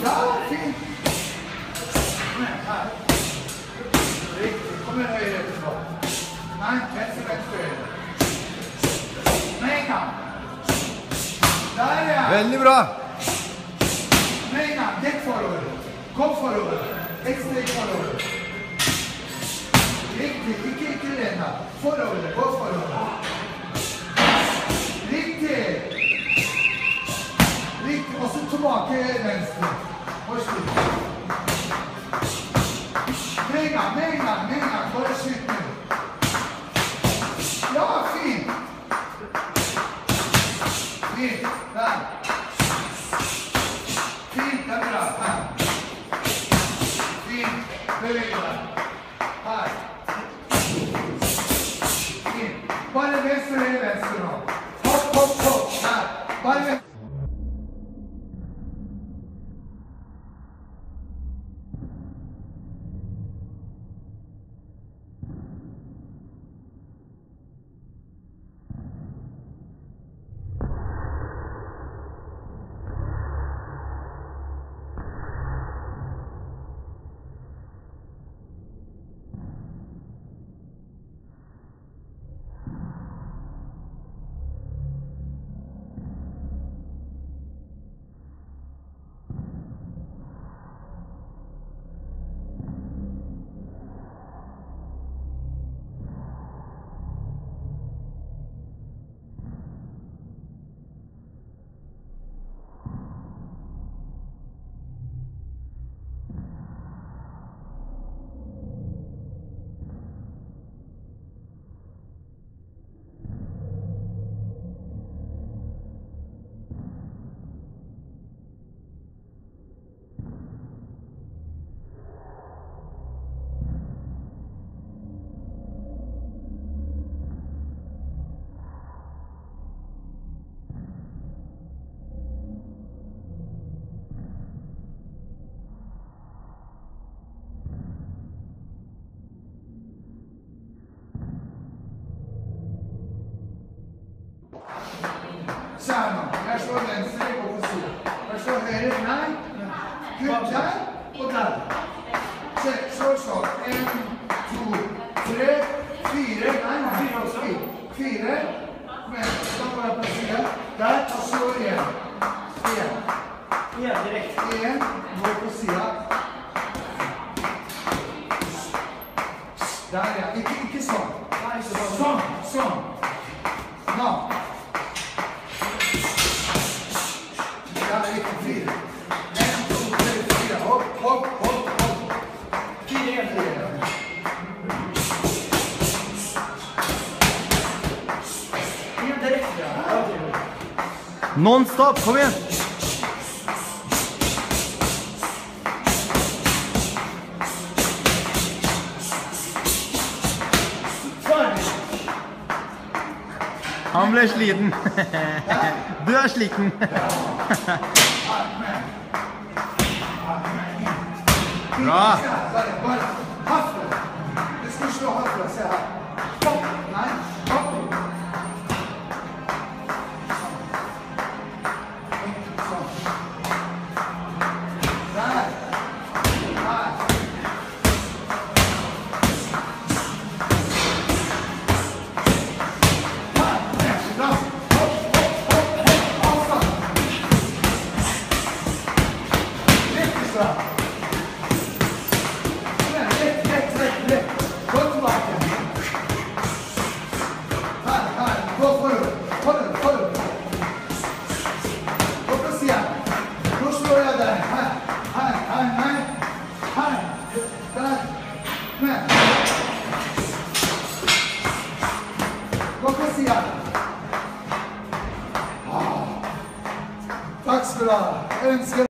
Ja, fint. Kom igjen, her. Riktig. Kom igjen, høyre etterpå. Nei, venstre, høyre. Med en gang. Der, ja. Veldig bra. Med en gang. Dekk forover. Kom forover. Et steg forover. Riktig. Ikke lene. Forover. Gå forover. Riktig. Riktig. Og så tilbake venstre. Og slutt. Med en gang. Bare skyt nå. Ja, fint. Fint. Der. Fint. Det er bra. Her. Fint. Beveg deg. Her. Fint. Bare venstre nå. Hopp. Her. Bare venstre. Sammen. Jeg slår venstre og på siden. Jeg slår høyre. Nei. Kutt der og der. Så. 1, 2, 3, 4. Nei. 4. Men da går jeg på siden. Der og så igjen. Igjen direkte. Igjen. Gå på siden. Der, ja. Ikke sånn. Sånn. Nå. Ja, riktig. 4. 1, 2, 3, 4. Hopp. 4 igjen. Igjen direkte, ja. Non-stop, kom igjen. Han ble sliten. Du er sliten. Bra. Bare hafle. Du skal slå hafle, se her. Hopp. Nei, hopp. Sånn. Der. Her. Takk skal du ha. Jeg ønsker